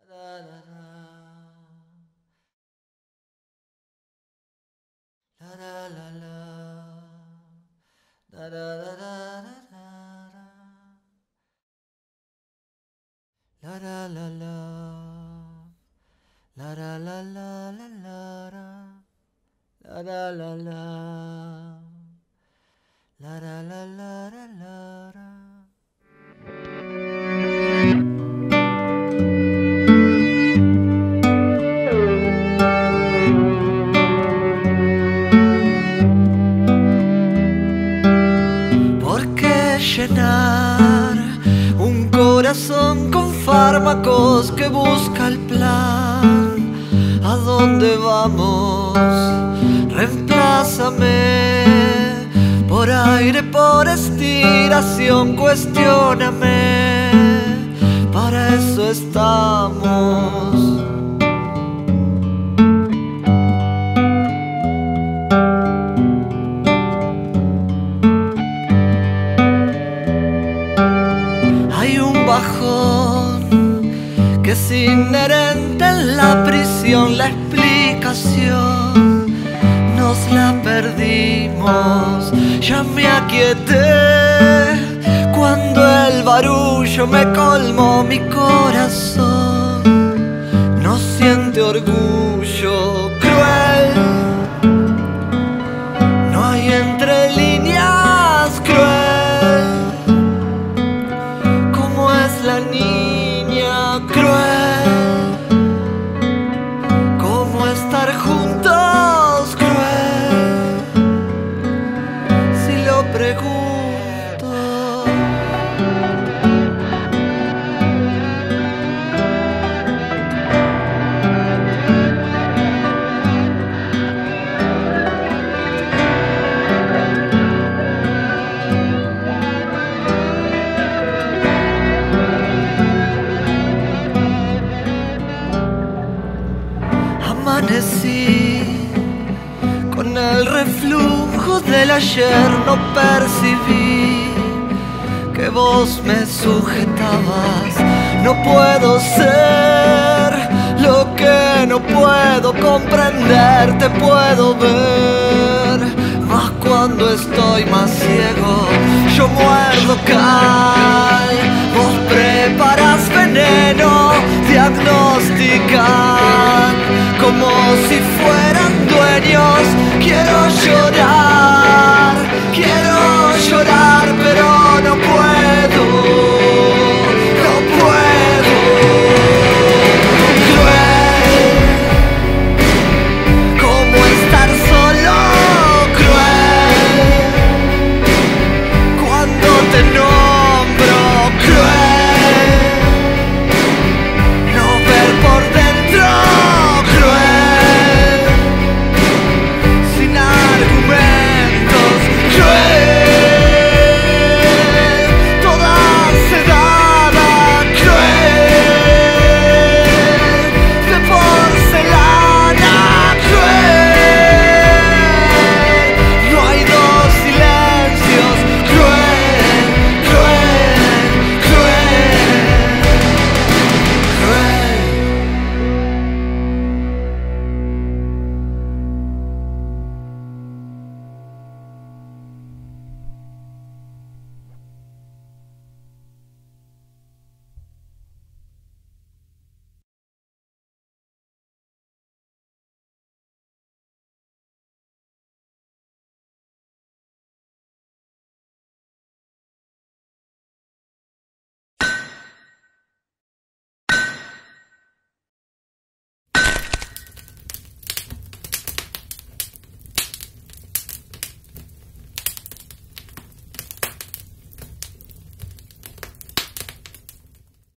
¿Por qué llenar un corazón con fármacos que busca el plan? ¿A dónde vamos? Reemplázame por aire, por estiración, cuestióname. Para eso estamos. Hay un bajón que es inherente en la prisión, la explicación nos la perdimos. Ya me aquieté cuando el barullo me colmó mi corazón. No siente orgullo cruel, no hay entre líneas cruel. ¿Cómo es la niña cruel? ¿Cómo estar juntos cruel? Si lo pregunto. Amanecí con el reflujo del ayer, no percibí que vos me sujetabas. No puedo ser lo que no puedo comprender, te puedo ver, mas cuando estoy más ciego, yo muerdo cal. Vos preparas veneno, diagnostican como si fueran dueños. Quiero llorar, quiero